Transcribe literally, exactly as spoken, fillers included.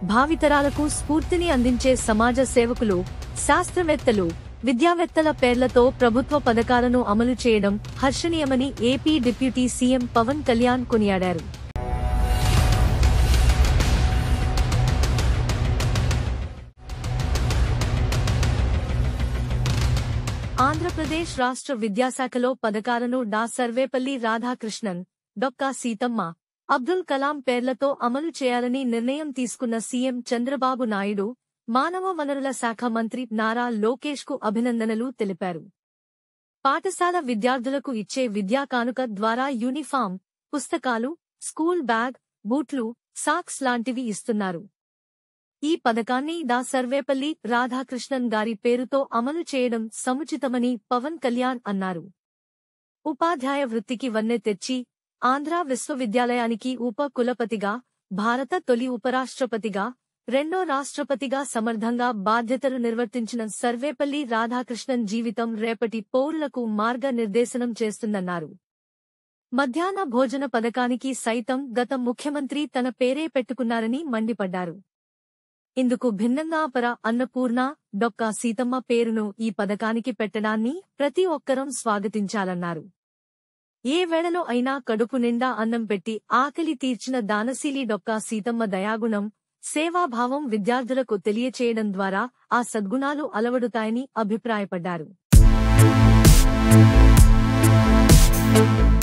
భావితరాలకు స్ఫూర్తిని అందించే సమాజ సేవకులు, శాస్త్రవేత్తలు, విద్యావేత్తల పేర్లతో ప్రభుత్వ పథకాలను అమలు చేయడం హర్షణీయమని AP deputy CM Pawan Kalyan కొనియాడారు. ఆంధ్రప్రదేశ్ రాష్ట్ర విద్యాశాఖలో పథకాలను డా సర్వేపల్లి రాధాకృష్ణన్, డొక్కా సీతమ్మ, అబ్దుల్ కలాం పేర్లతో అమలు చేయాలని నిర్ణయం తీసుకున్న సీఎం చంద్రబాబు నాయుడు, మానవ వనరుల శాఖ మంత్రి నారా లోకేష్ కు అభినందనలు తెలిపారు. పాఠశాల విద్యార్థులకు ఇచ్చే విద్యా కానుక ద్వారా యూనిఫామ్, పుస్తకాలు, స్కూల్ బ్యాగ్, బూట్లు, సాక్స్ లాంటివి ఇస్తున్నారు. ఈ పథకాన్ని డా సర్వేపల్లి రాధాకృష్ణన్ గారి పేరుతో అమలు చేయడం సముచితమని పవన్ కళ్యాణ్ అన్నారు. ఉపాధ్యాయ వృత్తికి వన్నె తెచ్చి ఆంధ్రా విశ్వవిద్యాలయానికి ఉప కులపతిగా, భారత తొలి ఉపరాష్ట్రపతిగా, రెండో రాష్ట్రపతిగా సమర్థంగా బాధ్యతలు నిర్వర్తించిన సర్వేపల్లి రాధాకృష్ణన్ జీవితం రేపటి పౌరులకు మార్గనిర్దేశనం చేస్తుందన్నారు. మధ్యాహ్న భోజన పథకానికి సైతం గత ముఖ్యమంత్రి తన పేరే పెట్టుకున్నారని మండిపడ్డారు. ఇందుకు భిన్నంగా పర అన్నపూర్ణ, డొక్కా సీతమ్మ పేరును ఈ పథకానికి పెట్టడాన్ని ప్రతి ఒక్కరం స్వాగతించాలన్నారు. ఏ వేళలో అయినా కడుపు నిండా అన్నం పెట్టి ఆకలి తీర్చిన దానశీలి డొక్కా సీతమ్మ దయాగుణం, సేవాభావం విద్యార్థులకు తెలియచేయడం ద్వారా ఆ సద్గుణాలు అలవడుతాయని అభిప్రాయపడ్డారు.